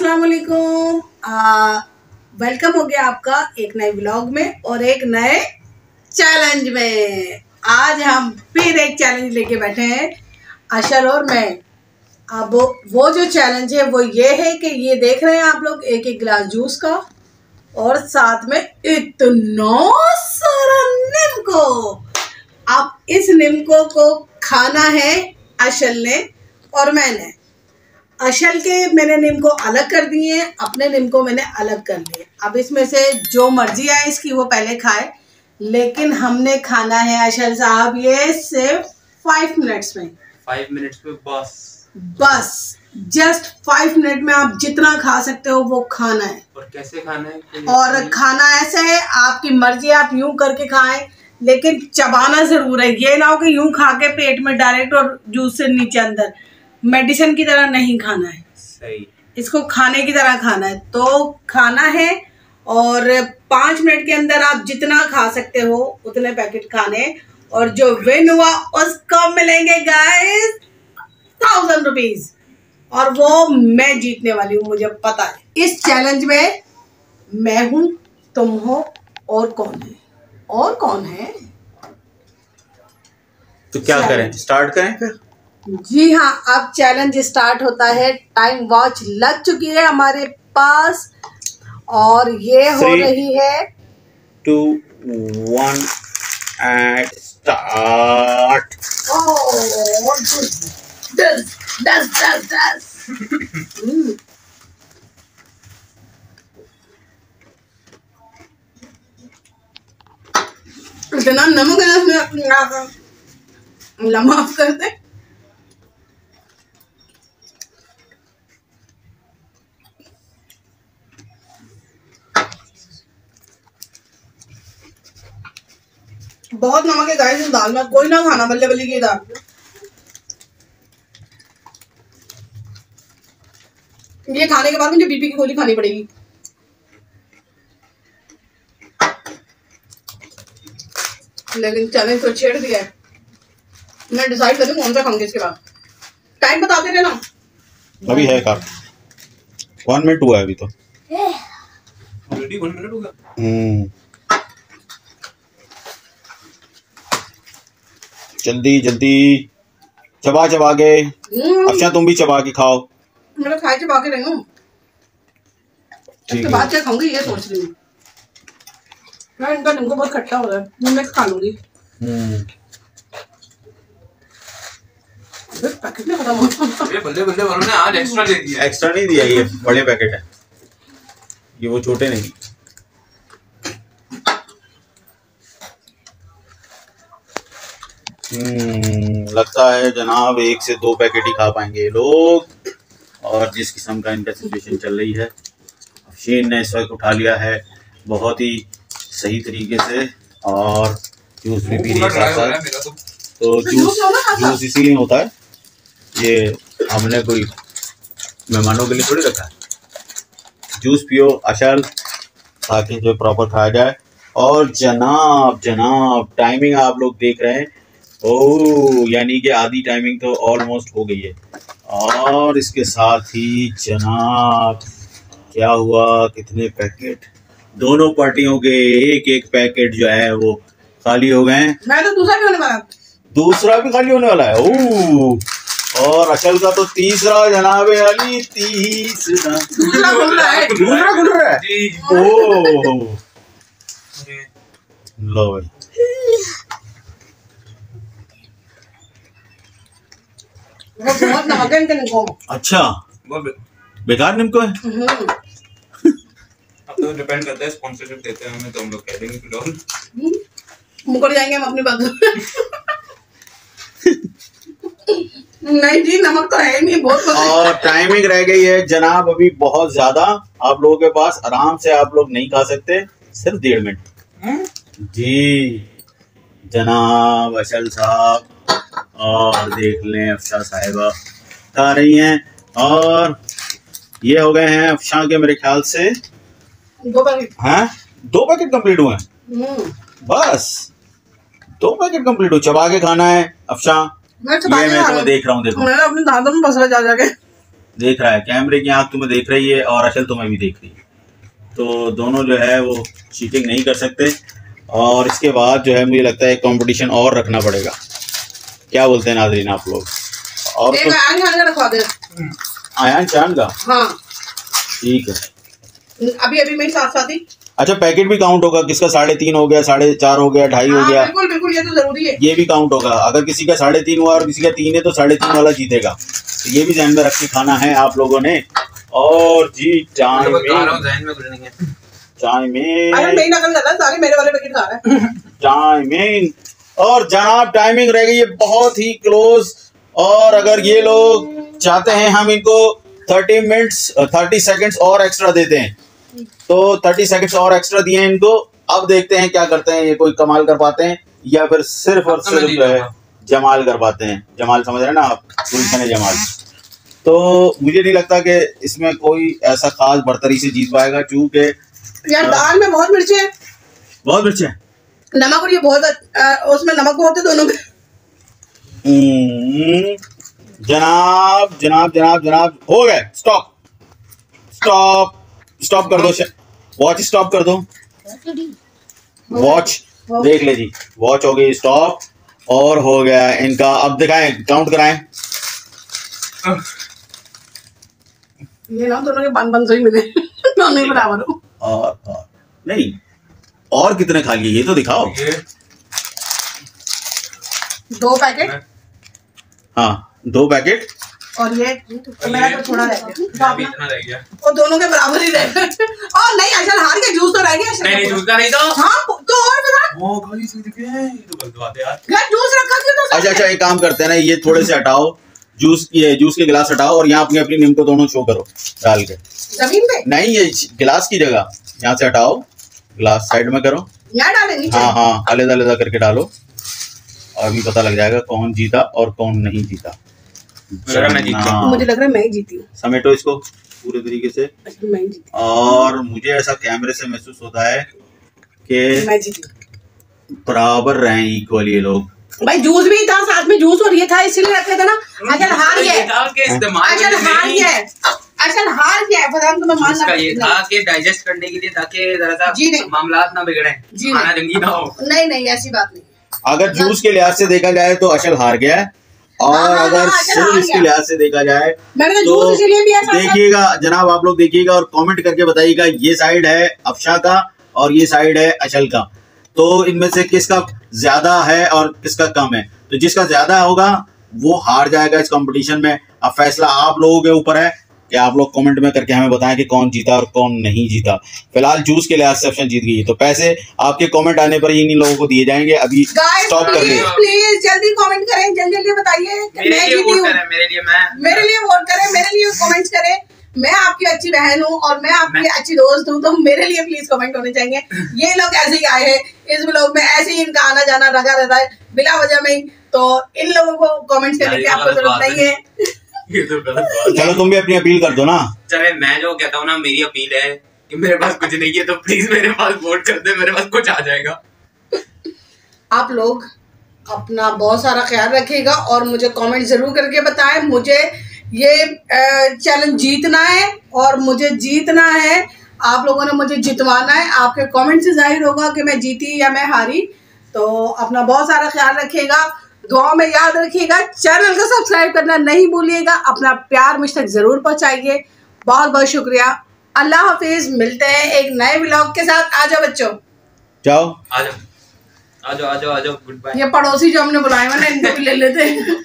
अस्सलाम वालेकुम। वेलकम हो गया आपका एक नए व्लॉग में और एक नए चैलेंज में। आज हम फिर एक चैलेंज लेके बैठे हैं, अशल और मैं। अब वो जो चैलेंज है वो ये है कि ये देख रहे हैं आप लोग, एक एक गिलास जूस का और साथ में इतना सारा नींबू। अब इस नींबू को खाना है अशल ने और मैंने। अशल के मैंने नीम को अलग कर दिए, अपने नीम को मैंने अलग कर लिए। अब इसमें से जो मर्जी आए इसकी वो पहले खाए, लेकिन हमने खाना है अशल साहब ये सिर्फ 5 मिनट्स में। 5 मिनट्स में बस जस्ट 5 मिनट में आप जितना खा सकते हो वो खाना है। और कैसे खाना है? और खाना ऐसे है, आपकी मर्जी, आप यूं करके खाएं, लेकिन चबाना जरूर है। ये ना हो कि यूं खा के पेट में डायरेक्ट और जूस से नीचे अंदर, मेडिसिन की तरह नहीं खाना है। सही, इसको इसको खाने की तरह खाना है। तो खाना है और 5 मिनट के अंदर आप जितना खा सकते हो उतने पैकेट खाने। और जो विन हुआ उसको मिलेंगे गाइस 1000 रुपीज, और वो मैं जीतने वाली हूँ, मुझे पता है। इस चैलेंज में मैं हूँ, तुम हो, और कौन है? और कौन है? तो क्या करें, स्टार्ट करें फिर? जी हाँ, अब चैलेंज स्टार्ट होता है। टाइम वॉच लग चुकी है हमारे पास और ये हो रही है 2, 1 एंड स्टार्ट। दस। इतना नमक है इसमें, माफ कर दे। बहुत नमक है गाइस इस दाल में, कोई ना खाना, बल्ले बल्ले की दाल। ये खाने के बाद मुझे बीपी की गोली खानी पड़ेगी। लेकिन चैलेंज तो छेड़ दिया है, मैं डिसाइड करूँ कौन सा खाऊंगी इसके बाद। टाइम बता दे ना। अभी है का 1 मिनट हुआ है अभी तो। ऑलरेडी 1 मिनट हो गया। जल्दी जल्दी चबा चबा के। अच्छा तुम भी चबा के खाओ। मैं खाई चबा के रही हूँ, इसके बाद क्या खाऊंगी ये सोच रही हूँ मैं। इनका नींबू बहुत खट्टा हो रहा है, मैं खा लूंगी। पैकेट में खत्म हो गया। बल्ले बल्ले वालों ने आज एक्स्ट्रा दे दिया। एक्स्ट्रा नहीं दिया, ये बड़े पैकेट है, ये वो छोटे नहीं। लगता है जनाब 1 से 2 पैकेट ही खा पाएंगे ये लोग। और जिस किस्म का इनका सिचुएशन चल रही है, अफशीन ने इस वक्त उठा लिया है बहुत ही सही तरीके से और जूस भी पी रही है साथ साथ। तो जूस इसीलिए होता है, ये हमने कोई मेहमानों के लिए थोड़ी रखा है। जूस पियो अशल, ताकि जो प्रॉपर खाया जाए। और जनाब टाइमिंग आप लोग देख रहे हैं, ओह यानी कि आधी टाइमिंग तो ऑलमोस्ट हो गई है। और इसके साथ ही जनाब क्या हुआ, कितने पैकेट दोनों पार्टियों के एक पैकेट जो है वो खाली हो गए। मैं तो दूसरा भी होने वाला, दूसरा भी खाली होने वाला है। ओह, और अशल का तो तीसरा जनाब अली, तीसरा दूसरा खुल रहा है। ओह लो भाई, वो बहुत नमक है इनके नींबू में। अच्छा बेकार नींबू है। अब तो डिपेंड करता है, स्पॉन्सरशिप देते हैं हमें तो हम लोग कह देंगे फिलहाल मुकर जाएंगे हम अपनी बात। नहीं जी, नमक तो है नहीं, बहुत। और टाइमिंग रह गई है जनाब अभी बहुत ज्यादा, आप लोगों के पास आराम से आप लोग नहीं खा सकते, सिर्फ 1.5 मिनट जी जनाब अशल साहब। और देख लें अफशा साहिबा खा रही हैं और ये हो गए हैं अफशा के मेरे ख्याल से 2 पैकेट। हैं 2 पैकेट कंप्लीट हुए हैं, बस 2 पैकेट कंप्लीट हो। चबा के खाना है अफशा, मैं ये मैं तो देख रहा हूँ, देखो मैं अपने दांतों में फंसा जा जाके। देख रहा है, कैमरे की आंख तुम्हें देख रही है और अशल तुम्हें भी देख रही है, तो दोनों जो है वो चीटिंग नहीं कर सकते। और इसके बाद जो है मुझे लगता है कंपटीशन और रखना पड़ेगा। क्या बोलते हैं नाज़रीन आप लोग? और तो रखवा दे आयान चांद का, हाँ ठीक है। अभी मेरे साथ साथ ही। अच्छा, पैकेट भी काउंट होगा, किसका 3.5 हो गया, 4.5 हो गया, 2.5 हो गया। बिल्कुल बिल्कुल, ये तो जरूरी है, ये भी काउंट होगा। अगर किसी का 3.5 हुआ और किसी का 3 है तो 3.5 वाला जीतेगा। तो ये भी ध्यान में रख के खाना है आप लोगों ने। और जी टाइमिंग मेरे वाले पैकेट खा रहा है। टाइमिंग, और जनाब टाइमिंग रह गई है बहुत ही क्लोज। और अगर ये लोग चाहते हैं हम इनको 30 सेकंड्स और एक्स्ट्रा देते हैं, तो 30 सेकंड्स और एक्स्ट्रा दिए हैं इनको। अब देखते हैं क्या करते हैं, ये कोई कमाल कर पाते हैं या फिर सिर्फ और सिर्फ जो है जमाल कर पाते हैं। जमाल समझ रहे हैं ना आप, गुलशन है जमाल। तो मुझे नहीं लगता कि इसमें कोई ऐसा खास बर्तरी से जीत पाएगा, क्योंकि यार दाल में बहुत मिर्ची है, बहुत मिर्ची है, नमक, और ये बहुत उसमें नमक बहुत है दोनों में। जनाब जनाब जनाब जनाब हो गए। स्टॉप स्टॉप स्टॉप कर दो, वॉच स्टॉप कर दो, वॉच देख ले जी, वॉच हो गई स्टॉप और हो गया इनका। अब दिखाएं, काउंट कराएं। ये ना दोनों के बन सही मिले दोनों ही बराबर हो। और नहीं, और कितने खा लिए ये तो दिखाओ। 2 पैकेट, हाँ 2 पैकेट, और ये तो मेरा तो थोड़ा रह गया, और दोनों के बराबर ही रह गए। और नहीं अशल हार के, जूस तो रह गया। नहीं जूस का नहीं तो, हाँ तो और बता, वो खाली सी दिखे, ये तो गलत बात है यार। जूस रखा क्यों? तो अच्छा एक काम करते हैं ना, ये थोड़े से हटाओ, जूस के गिलास हटाओ और यहाँ अपनी नींबू को दोनों शो करो डाल के जमीन पे। नहीं, ये गिलास की जगह यहाँ से हटाओ, गिलास साइड में करो, यहाँ डालें नीचे। हाँ अलग अलग करके डालो, अभी पता लग जाएगा कौन जीता और कौन नहीं जीता। मुझे लग रहा है मैं ही जीती हूँ। समेटो इसको पूरे तरीके से। मैं ही जीती। और मुझे ऐसा कैमरे से महसूस होता है कि मैं जीती बराबर रहे, इक्वल ये लोग। भाई जूस भी था साथ में, जूस और ये था इसलिए रखे थे ना। अचल हार गया, अचल हार गया, अचल हार गया। पता नहीं तुम्हें मान ये था कि डाइजेस्ट करने के लिए, ताकि जरा सा मामलात ना बिगड़े, खाना जंगी ना हो। नहीं ऐसी बात नहीं। अगर जूस के लिहाज से देखा जाए तो अशल हार गया है, और अगर सिर्फ इसके लिहाज से देखा जाए तो देखिएगा जनाब, आप लोग देखिएगा और कमेंट करके बताइएगा ये साइड है अफशा का और ये साइड है अशल का, तो इनमें से किसका ज्यादा है और किसका कम है। तो जिसका ज्यादा होगा वो हार जाएगा इस कंपटीशन में। अब फैसला आप लोगों के ऊपर है कि आप लोग कमेंट में करके हमें बताएं कि कौन जीता और कौन नहीं जीता। फिलहाल जूस के लिहाज से अफशा जीत गई है, तो पैसे आपके कमेंट आने पर इन्हीं लोगों को दिए जाएंगे। अभी स्टॉप कर दे, प्लीज जल्दी कमेंट करें, जल्दी बताइए मेरे लिए वोट करें, मेरे लिए वोट करें, मेरे लिए कमेंट करें। मैं आपकी अच्छी बहन हूँ और मैं आपकी अच्छी दोस्त हूँ, तो मेरे लिए प्लीज कमेंट होने चाहिए। ये लोग ऐसे ही आए हैं इस ब्लॉग में, ऐसे ही इनका आना जाना लगा रहता है बिला वजह में ही, तो इन लोगों को कमेंट करने की आपको जरूरत नहीं है। ये तो गलत बात है। चलो तुम भी अपनी अपील कर दो ना। चले मैं जो कहता हूँ ना, मेरी अपील है कि मेरे पास कुछ नहीं है तो प्लीज मेरे पास वोट कर दे, मेरे पास कुछ आ जाएगा। आप लोग अपना बहुत सारा ख्याल रखिएगा और मुझे कमेंट जरूर करके बताएं। मुझे ये चैलेंज जीतना है और मुझे जीतना है, आप लोगों ने मुझे जितवाना है। आपके कमेंट से जाहिर होगा कि मैं जीती या मैं हारी। तो अपना बहुत सारा ख्याल रखिएगा, दुआ में याद रखिएगा, चैनल को सब्सक्राइब करना नहीं भूलिएगा, अपना प्यार मुझ तक जरूर पहुंचाइए। बहुत बहुत शुक्रिया, अल्लाह हाफिज। मिलते हैं एक नए व्लॉग के साथ। आ जाओ बच्चों, जाओ आ जाओ गुड बाय। ये पड़ोसी जो हमने बुलाए हुए ना, इनको भी ले लेते हैं।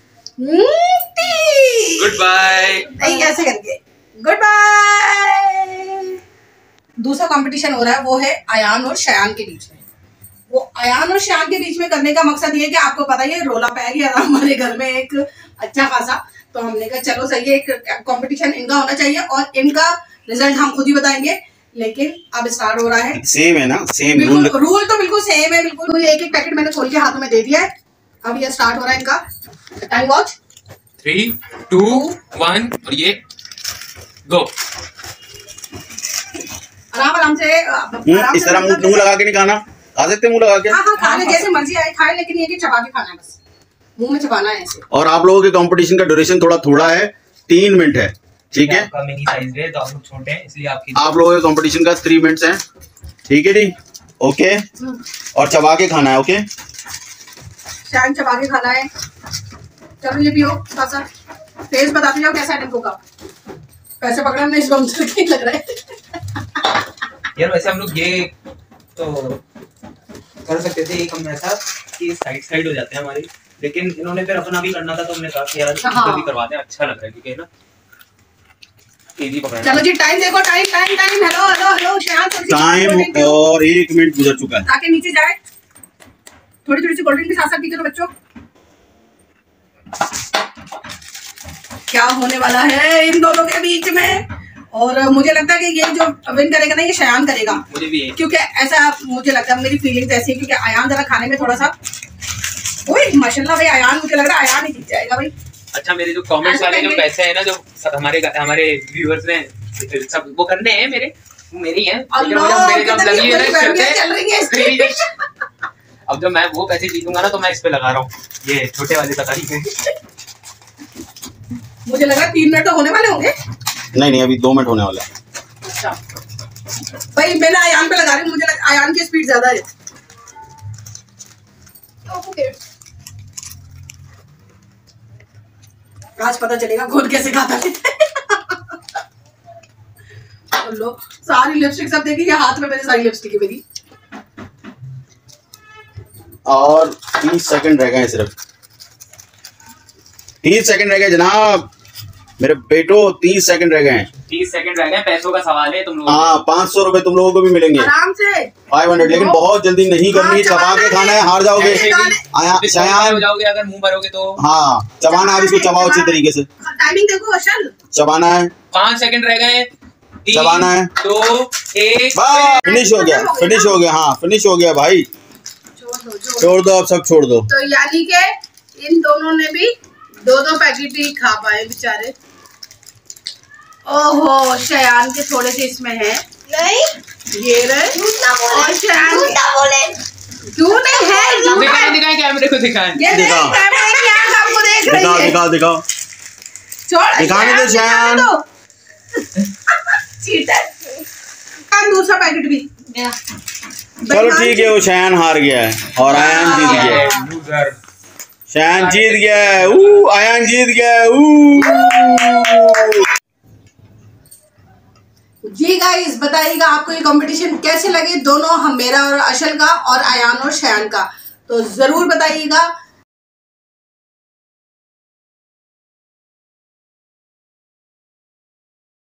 गुड बाय, नहीं ऐसे करके गुड बाय। दूसरा कंपटीशन हो रहा है, वो है अयान और शयान के बीच में। वो अयान और शयान के बीच में करने का मकसद ये है कि आपको पता ही है रोला पै गया था हमारे घर में एक अच्छा खासा, तो हमने कहा चलो सही है, एक कंपटीशन इनका होना चाहिए और इनका रिजल्ट हम खुद ही बताएंगे। लेकिन अब स्टार्ट हो रहा है, सेम है ना, सेम रूल तो बिल्कुल सेम है, बिल्कुल। एक एक पैकेट मैंने खोल के हाथों में दे दिया है। अब ये स्टार्ट हो रहा है इनका टाइम वॉच। 3, 2, 1 और ये गो। आराम से इस तरह मुंह लगा के नहीं खाना, खा सकते मुंह लगा के। हाँ खाने जैसे मर्जी आए खाए, लेकिन ये कि चबा के खाना है, बस मुंह में चबाना है ऐसे। और आप लोगों के कंपटीशन का ड्यूरेशन थोड़ा है, 3 मिनट है। ठीक है, आपका मिनी साइज है तो आप लोग छोटे हैं इसलिए आप लोगों के कंपटीशन का 3 मिनट्स हैं, ठीक है जी। ओके, और चबा के खाना है। ओके, शैन चबा के खाना है। चलो ये पियो साथ साथ, टेस्ट बताते जाओ कैसा है टिंकू का। पैसे पकड़ा नहीं इसको, हमसे ठीक लग रहा है यार। वैसे हम लोग ये तो कर सकते थे एक हम ऐसा कि साइड साइड हो जाते हैं हमारे, लेकिन इन्होंने फिर अपना भी करना था तो हमने कहा कि यार इसको भी करवाते हैं, अच्छा लग रहा है क्योंकि ना तेजी पकड़ना। चलो जी टाइम देखो, time time time. Hello hello hello शैन, टाइम और 1 मिनट गुजर चुका है। ताकि नीचे जाए, थोड़ी थोड़ी सी कोल्ड ड्रिंक भी साथ साथ पीते रहो बच्चों। क्या होने वाला है इन दोनों के बीच में, और मुझे लगता है कि ये जो विन करेगा ना ये शयान करेगा। मुझे भी क्योंकि ऐसा मुझे लगता है, मेरी फीलिंग्स ऐसी है क्योंकि अयान जरा खाने में थोड़ा सा, ओए माशाल्लाह भाई अयान, मुझे लग रहा है अयान ही जीत जाएगा भाई। अच्छा, मेरे जो कमेंट्स वाले जो पैसे है ना जो हमारे व्यूअर्स ने सब वो करने हैं मेरे ही हैं, अब जब मैं वो पैसे जीतूंगा ना तो मैं इस पे लगा रहा हूँ, ये छोटे वाले तकारी पे। मुझे लगा 3 मिनट तो होने वाले होंगे। नहीं अभी 2 मिनट होने वाला है। अच्छा भाई मैंने अयान पे लगा रही हूँ, मुझे लगा अयान की स्पीड ज्यादा है। आज पता चलेगा कौन कैसे खाता है। लो सारी लिपस्टिक सब देखी, ये हाथ में मेरी सारी लिपस्टिक है मेरी। और 30 सेकंड रह गए, सिर्फ 30 सेकंड रह गए जनाब, मेरे बेटो 30 सेकंड रह गए। 30 सेकंड रह गए, पैसों का सवाल है तुम लोग। हाँ 500 रुपए तुम लोगों को भी मिलेंगे आराम से 500, लेकिन बहुत जल्दी नहीं करनी, चबा के खाना है, हार जाओगे। हो जाओगे अगर मुंह भरोगे तो। हाँ चबाना है, इसको चबाओ अच्छी तरीके से। टाइमिंग देखो अशल, चबाना है, 5 सेकंड रह गए, चबाना है, 2 1 फिनिश हो गया, फिनिश हो गया। हाँ फिनिश हो गया भाई, छोड़ दो अब, सब छोड़ दो। तो यानी के इन दोनों ने भी 2-2 पैकेट ही खा पाए बेचारे। ओहो शयान के थोड़े से इसमें है, नहीं ये रहे, और शयान क्यों नहीं है, दिखाएं कैमरे को, दिखाएं ये दिखाओ, आपको देख रही है, दिखाओ दिखाओ, छोड़ दिखाने दो शयान। चीटर, दूसरा पैकेट भी। चलो ठीक है, वो शयान हार गया है और अयान जीत गया है। शयान जीत गया है, अयान जीत गया है। जी गाइस बताइएगा आपको ये कंपटीशन कैसे लगे, दोनों हम, मेरा और अशल का, और अयान और शयान का, तो जरूर बताइएगा।